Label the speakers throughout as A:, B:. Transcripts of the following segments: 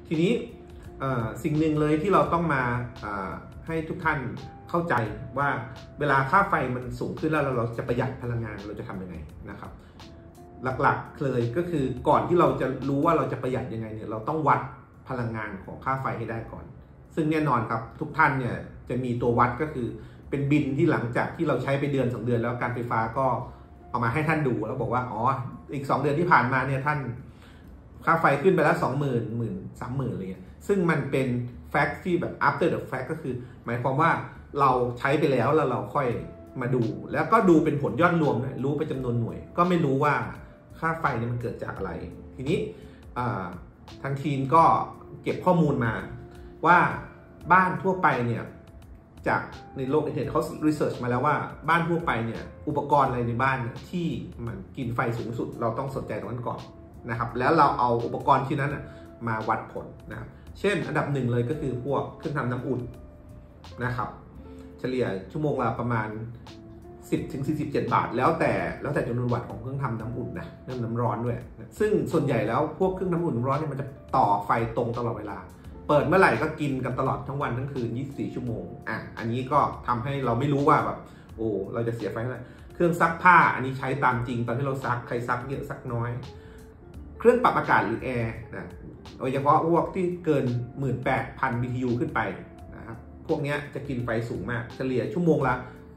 A: ทีนี้สิ่งหนึ่งเลยที่เราต้องมาให้ทุกท่านเข้าใจว่าเวลาค่าไฟมันสูงขึ้นแล้วเราจะประหยัดพลังงานเราจะทำยังไงนะครับหลักๆเลยก็คือก่อนที่เราจะรู้ว่าเราจะประหยัดยังไงเนี่ยเราต้องวัดพลังงานของค่าไฟให้ได้ก่อนซึ่งแน่นอนครับทุกท่านเนี่ยจะมีตัววัดก็คือเป็นบิลที่หลังจากที่เราใช้ไปเดือน2 เดือนแล้วการไฟฟ้าก็เอามาให้ท่านดูแล้วบอกว่าอ๋ออีก2 เดือนที่ผ่านมาเนี่ยท่านค่าไฟขึ้นไปแล้ว 20,000 30,000อะไรเงี้ยซึ่งมันเป็นแฟกต์ที่แบบ after the fact ก็คือหมายความว่าเราใช้ไปแล้วเราค่อยมาดูแล้วก็ดูเป็นผลยอดรวมนะรู้ไปจำนวนหน่วยก็ไม่รู้ว่าค่าไฟเนี่ยมันเกิดจากอะไรทีนี้ทางทีมก็เก็บข้อมูลมาว่าบ้านทั่วไปเนี่ยจากในโลกอินเทอร์เน็ตเขารีเสิร์ชมาแล้วว่าบ้านทั่วไปเนี่ยอุปกรณ์อะไรในบ้านที่มันกินไฟสูงสุดเราต้องสนใจตรงนั้นก่อนนะครับแล้วเราเอาอุปกรณ์ที่นั้นมาวัดผลนะครับเช่นอันดับหนึ่งเลยก็คือพวกเครื่องทำน้ำอุ่นนะครับเฉลี่ยชั่วโมงละประมาณ10-47 บาทแล้วแต่จำนวนวัตต์ของเครื่องทำน้ำอุ่นนะเรื่องน้ำร้อนด้วยซึ่งส่วนใหญ่แล้วพวกเครื่องน้ำอุ่นน้ำร้อนเนี่ยมันจะต่อไฟตรงตลอดเวลาเปิดเมื่อไหร่ก็กินกันตลอดทั้งวันทั้งคืน24 ชั่วโมงอันนี้ก็ทำให้เราไม่รู้ว่าแบบโอ้เราจะเสียไฟเท่าไหร่เครื่องซักผ้าอันนี้ใช้ตามจริงตอนที่เราซักใครซักเยอะซักน้อยเครื่องปรับอากาศหรือแอร์นะโดยเฉพาะพวกที่เกิน 18,000 BTU ขึ้นไปนะครับพวกนี้จะกินไฟสูงมากเฉลี่ยชั่วโมงละ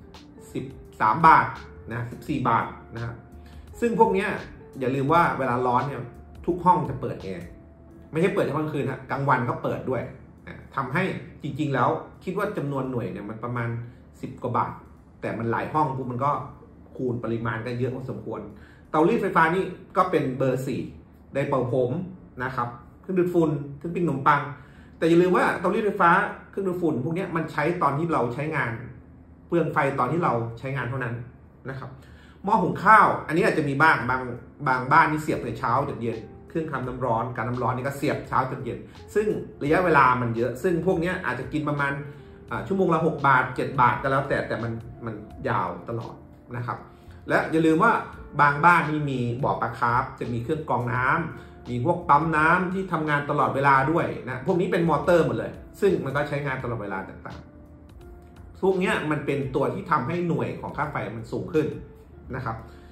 A: 13 บาทนะ14 บาทนะครับซึ่งพวกนี้อย่าลืมว่าเวลาร้อนเนี่ยทุกห้องจะเปิดแอร์ไม่ใช่เปิดเฉพาะกลางคืนนะกลางวันก็เปิดด้วยทำให้จริงๆแล้วคิดว่าจำนวนหน่วยเนี่ยมันประมาณ10 กว่าบาทแต่มันหลายห้องปุ๊บมันก็คูณปริมาณกันเยอะพอสมควรเตารีดไฟฟ้านี่ก็เป็นเบอร์ 4ไดร์เป่าผมนะครับเครื่องดูดฝุ่นเครื่องปิ้งขนมปังแต่อย่าลืมว่าเตารีดไฟฟ้าเครื่องดูดฝุ่นพวกนี้มันใช้ตอนที่เราใช้งานเปลืองไฟตอนที่เราใช้งานเท่านั้นนะครับหม้อหุงข้าวอันนี้อาจจะมีบางบ้านนี่เสียบในเช้าจนเย็นเครื่องทำน้ำร้อนการน้ำร้อนนี่ก็เสียบเช้าจนเย็นซึ่งระยะเวลามันเยอะซึ่งพวกนี้อาจจะกินประมาณชั่วโมงละ6 บาท 7 บาทก็แล้วแต่มันยาวตลอดนะครับและอย่าลืมว่าบางบ้านนี่มีบ่อปลาคาร์ฟจะมีเครื่องกรองน้ำมีพวกปั๊มน้ำที่ทำงานตลอดเวลาด้วยนะพวกนี้เป็นมอเตอร์หมดเลยซึ่งมันก็ใช้งานตลอดเวลาต่างๆพวกนี้มันเป็นตัวที่ทำให้หน่วยของค่าไฟมันสูงขึ้นนะครับ